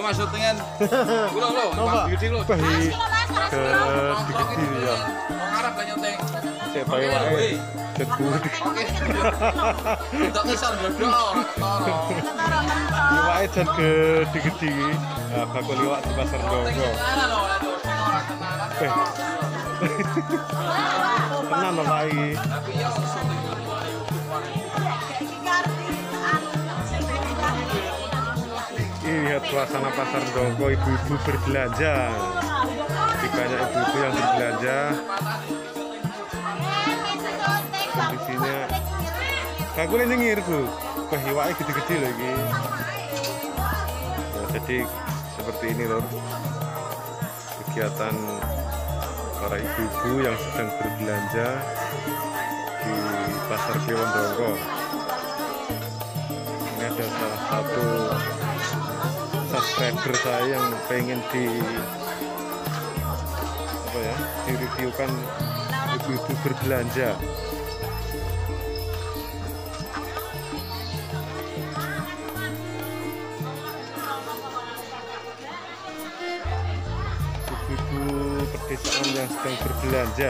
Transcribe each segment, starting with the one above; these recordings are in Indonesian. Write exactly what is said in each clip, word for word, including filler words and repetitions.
Mas syutingan. Kulo lho, Pak Gede lho. Ke digede ya. Wong Arab lah nyuting. Cek bae wae. Debu. Oke. Untuk kisah dodol. Iwake jan gede-gede iki. Nah, bakul iwak di pasar Ndonggo. Tenan lho Pak iki. Lihat suasana pasar Ndonggo, ibu-ibu berbelanja. Di banyak ibu-ibu yang berbelanja. Kondisinya aku ini nyengir Bu. Wah, iwaknya gede-gede lagi. Nah, jadi seperti ini loh kegiatan para ibu-ibu yang sedang berbelanja di pasar Kliwon Ndonggo. Ini ada salah satu subscriber saya yang pengen di apa ya direviewkan ibu-ibu berbelanja. Ibu-ibu pedesaan yang sedang berbelanja.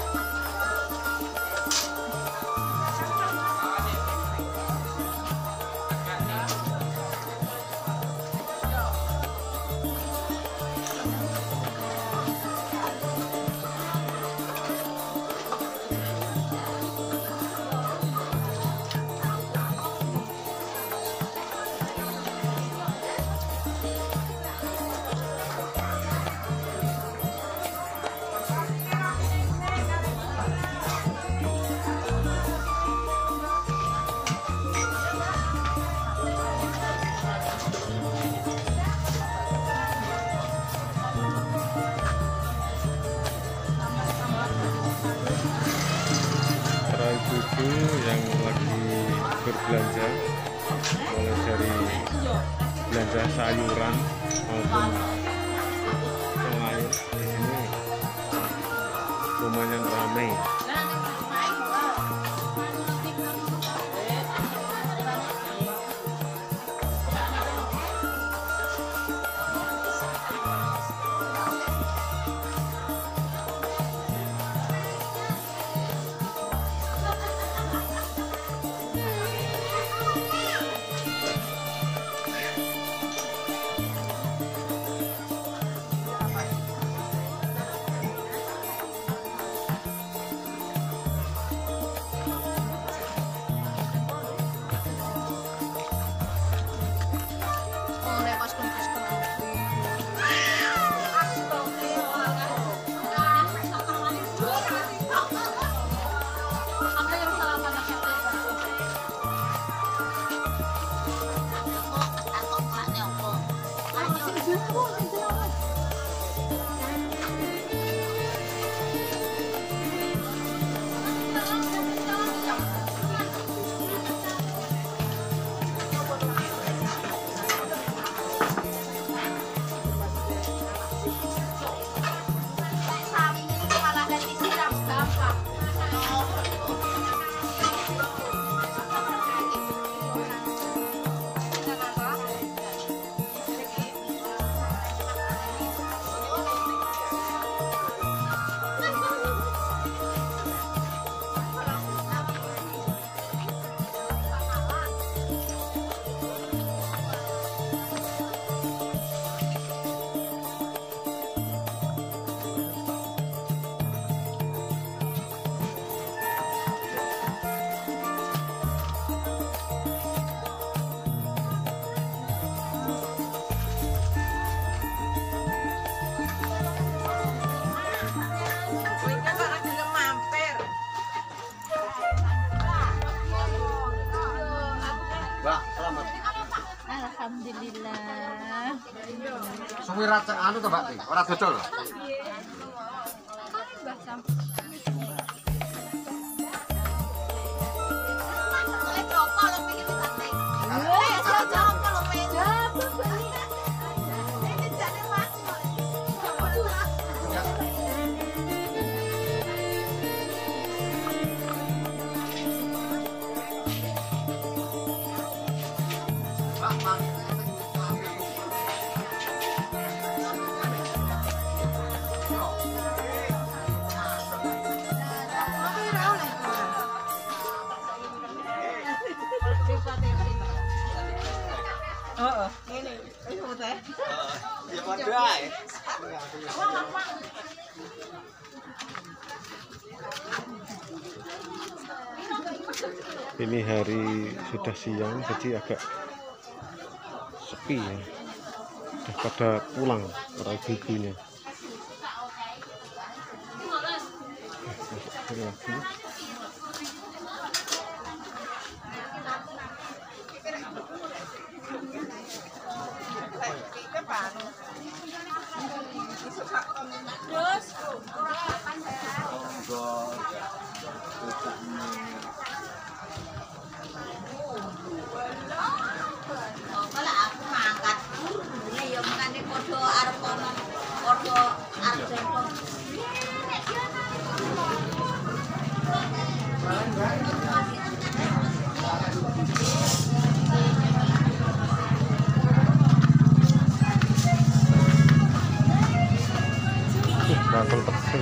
Ibu yang lagi berbelanja, mulai dari belanja sayuran maupun yang lain. Di sini lumayan ramai. Alhamdulillah. Suwi ra anu to, Mbak? Ora dodol. Heeh. Ngene. Wis foto. Ya padha ae. Ini hari sudah siang, jadi agak sepi ya. Sudah pada pulang para ibu-ibunya. Ini lagi. Kalau aku mangkat, ini yang mengenai kode arep ngomong kode arep jempol. Datang tersel.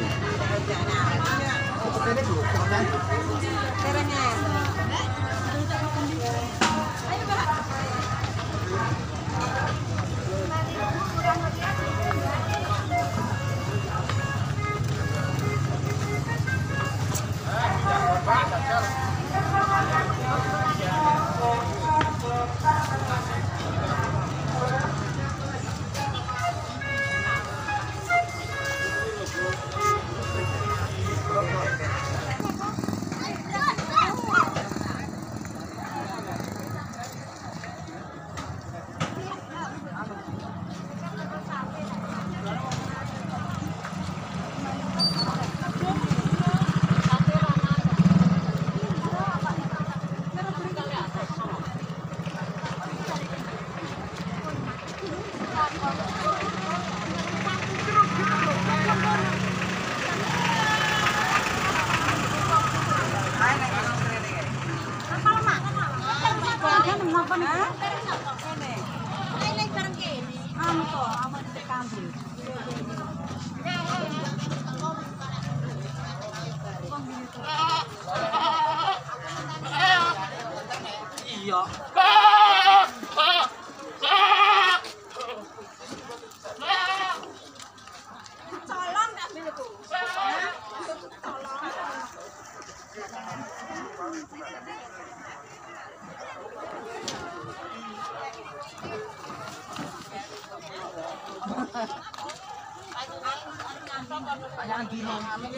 Iya. Colong tak milku. Jangan gini.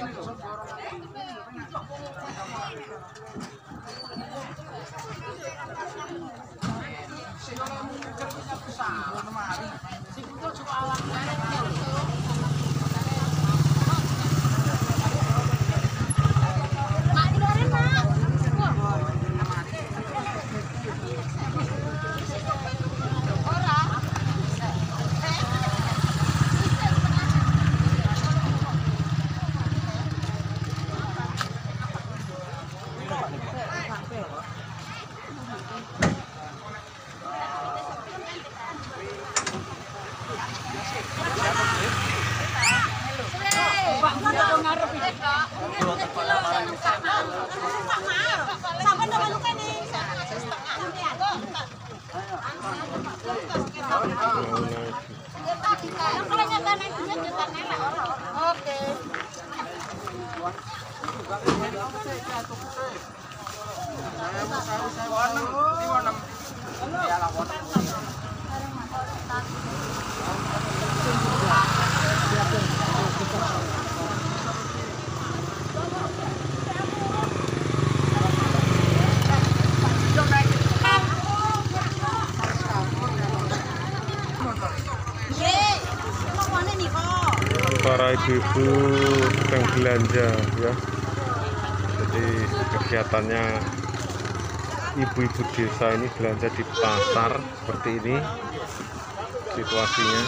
Para ibu-ibu sedang belanja ya. Jadi kegiatannya ibu-ibu desa ini belanja di pasar seperti ini situasinya.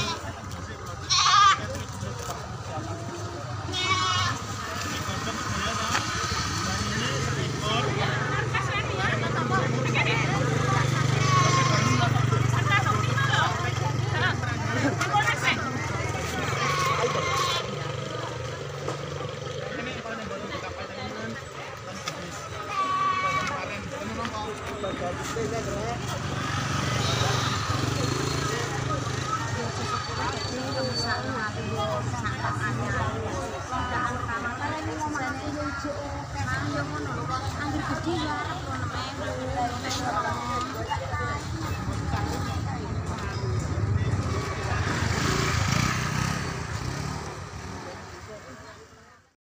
Mang yo ngono lho, anggur gede ya arep lho enem ewu.